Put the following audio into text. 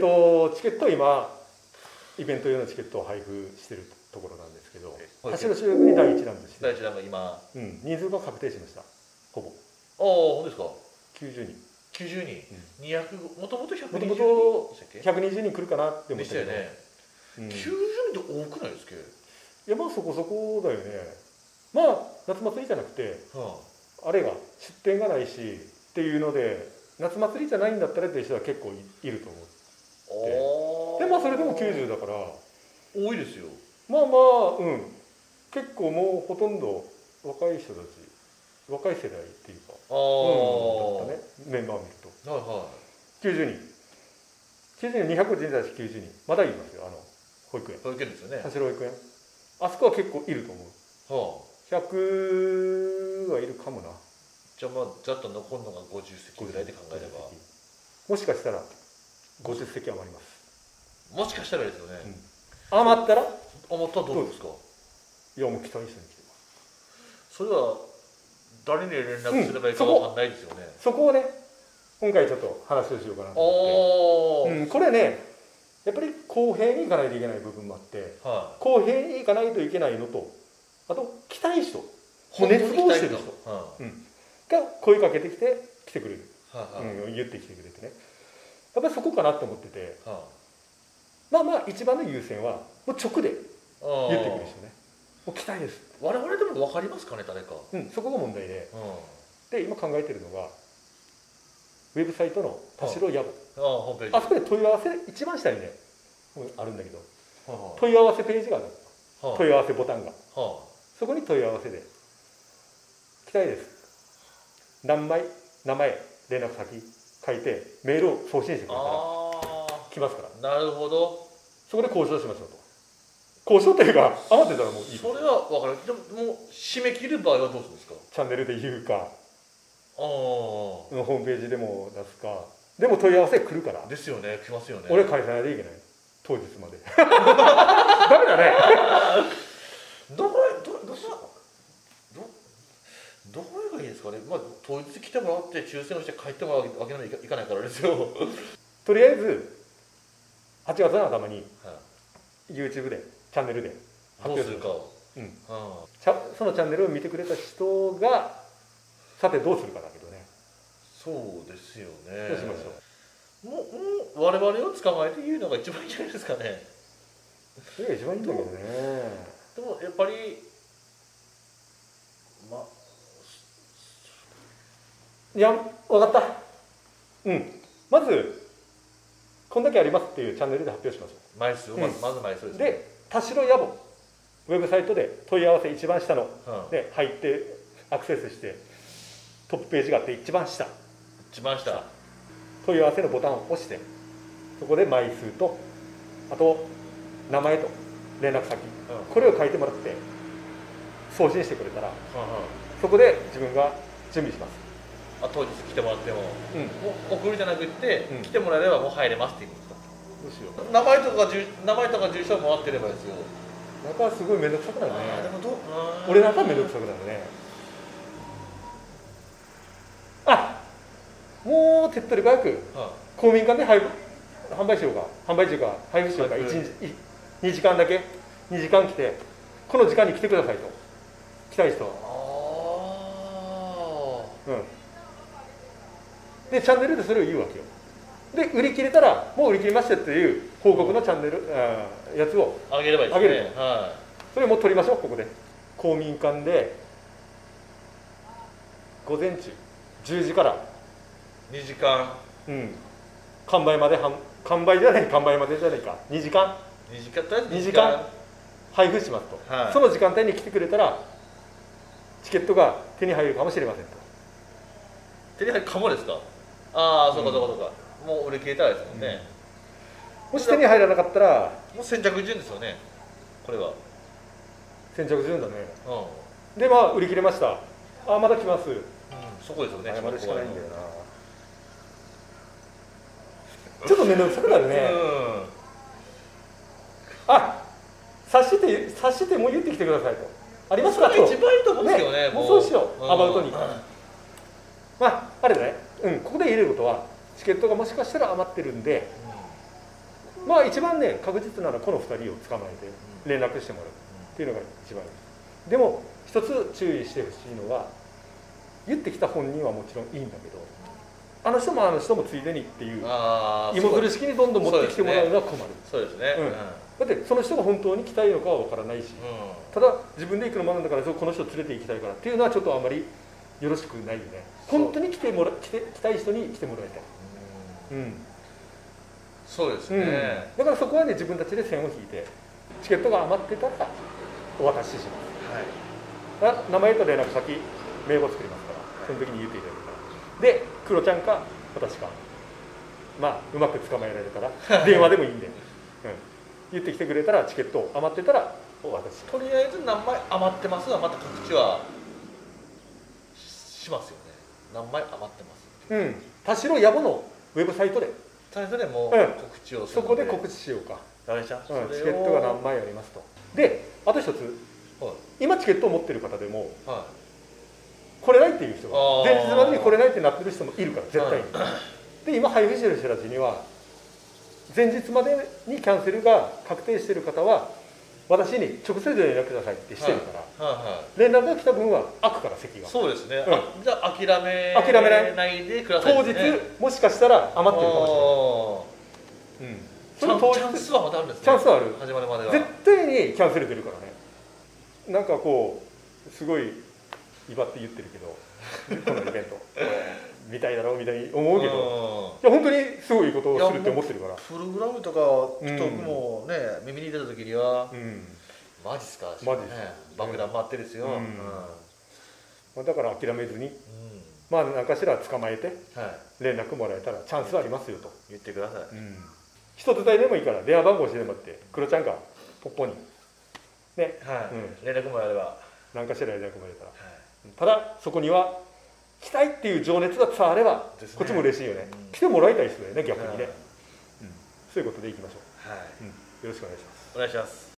チケットを今イベント用のチケットを配布してるところなんですけど、橋の主役に第1弾として第1弾が今、 人数が確定しました。ほぼ。 ああ、本当ですか。 90人。 90人。200、もともと120人でしたっけ。120人来るかなって思ったけど。 でしたよね。90人って多くないですか。 いや、まあそこそこだよね。まあ夏祭りじゃなくて、あれが出店がないしっていうので、夏祭りじゃないんだったらっていう人は結構いると思って。でまあそれでも90だから多いですよ。 まあまあ結構もうほとんど若い人たち、若い世代っていうかだったね、メンバーを見ると。 はいはい。 90人200人対して90人まだいますよ。保育園ですよね。 田代保育園、あそこは結構いると思う。100はいるかもな。 じゃあまあざっと残るのが50席ぐらいで考えれば、 もしかしたら50席余ります。 もしかしたらですよね。 余ったらどうですか。 いやもう期待してる。 それは誰に連絡すればいいかわかんないですよね。 そこをね今回ちょっと話をしようかなと思って。これねやっぱり公平にいかないといけない部分もあって、公平にいかないといけないのと、あと来たい人、熱望してる人が声かけてきて来てくれる、言ってきてくれてね、やっぱりそこかなと思ってて、まあまあ一番の優先はもう直で言ってくる人ね。もう来たいです。 我々でも分かりますかね、誰か。 そこが問題で、で今考えてるのがウェブサイトの田代野暮、あそこで問い合わせ一番下にねあるんだけど、問い合わせページがある、問い合わせボタンが、そこに問い合わせで来たいです、何枚名前連絡先書いてメールを送信してくれたら来ますから。 なるほど。 そこで交渉しましょうと。交渉というか余ってたらもういい。 それは分かる。でももう締め切る場合はどうするんですか。 チャンネルで言うかホームページでも出すか。でも問い合わせ来るからですよね。来ますよね。 俺返さないといけない、当日まで。ダメだね。 どれがいいですかね。まあ当日来てもらって抽選をして帰ってもらうわけにはいかないからですよ。 とりあえず8月の頭に YouTube でチャンネルで発表するか。そのチャンネルを見てくれた人がさてどうするかだけどね。 そうですよね。 どうしましょう。 もう我々を捕まえて言うのが一番いいんじゃないですかね。 それが一番いいんだけどね。 でもやっぱりいや分かった。まずこんだけありますっていうチャンネルで発表しましょう。 枚数をまず枚数ですね。 で田代野暮ウェブサイトで問い合わせ一番下ので入ってアクセスしてトップページがあって一番下問い合わせのボタンを押して、そこで枚数とあと名前と連絡先、これを書いてもらって送信してくれたら、そこで自分が準備します。 当日来てもらっても、もう送るじゃなくって来てもらえればもう入れますっていうことですか。どうしよう。名前とか住所もらってればですよ。 なんかすごい面倒くさくなるね。俺なんか面倒くさくなるね。もう手っ取り早く公民館で販売しようか、販売中か配布しようか。2時間だけ2時間来てこの時間に来てくださいと、来たい人でチャンネルでそれを言うわけよ。で売り切れたらもう売り切りましたっていう報告のチャンネルやつをあげればいいですね。 それも取りましょう。ここで公民館で午前中10時から 2時間完売まで完売までじゃないか2時間配布しますと、その時間帯に来てくれたらチケットが手に入るかもしれませんと。 手に入るかもですか。そうかもう売り切れたらですもんね。 もし手に入らなかったらもう先着順ですよね。これは先着順だね。で売り切れました。まだ来ます。 そこですよね。 謝るしかないんだよな。ちょっと面倒くさくなるね。察してもう言ってきてくださいと。ありますかと。 それが一番いいと思うんですよね。 もうそうしよう。アバウトに。あれだね。ここで言えることはチケットがもしかしたら余ってるんで、 まあ一番ね確実ならこの2人を捕まえて連絡してもらうっていうのが一番いい。でも一つ注意してほしいのは、言ってきた本人はもちろんいいんだけど、あの人もあの人もついでにっていう芋づる式にどんどん持ってきてもらうのは困る。 そうですね、 だってその人が本当に来たいのかは分からないし、ただ自分で行くのもなんだからこの人連れて行きたいからっていうのはちょっとあまりよろしくないよね。本当に来たい人に来てもらいたい。 そうですね、 だからそこはね自分たちで線を引いて、チケットが余ってたらお渡しします。名前と連絡先名簿作りますから、その時に言っていただくから。でクロちゃんか私か、まあうまく捕まえられたら電話でもいいんで、言ってきてくれたらチケット余ってたらお渡し。 とりあえず何枚余ってますがまた告知はしますよね。何枚余ってます。 田代野暮のウェブサイトでも告知をするので、 そこで告知しようか。 チケットが何枚ありますと。であと一つ、今チケットを持ってる方でも来れないっていう人が、前日までに来れないってなってる人もいるから絶対に。で今配布してる人たちには、前日までにキャンセルが確定してる方は私に直接連絡くださいってしてるから、連絡が来た分は空くから席が。 そうですね、じゃあ諦めないでください。 当日もしかしたら余ってるかもしれない。 チャンスはまだあるんですね。 チャンスはある。 始まるまでは絶対にキャンセル出るからね。なんかこうすごい威張って言ってるけどこのイベント見たいだろうみたいに思うけど、いや本当にすごいことをするって思ってるから。 プログラムとかちょっともうね、耳に出た時には、マジっすか、 マジっす爆弾待ってですよ。 だから諦めずに、まあ何かしら捕まえて連絡もらえたらチャンスありますよと言ってください。 一つ伝えでもいいから電話番号教えてもらって、クロちゃんがポッポにね、 連絡もらえれば、 何かしら連絡もらえたら、ただそこには来たいっていう情熱が伝わればこっちも嬉しいよね。来てもらいたいですよね、逆にね。そういうことでいきましょう。よろしくお願いします。 お願いします。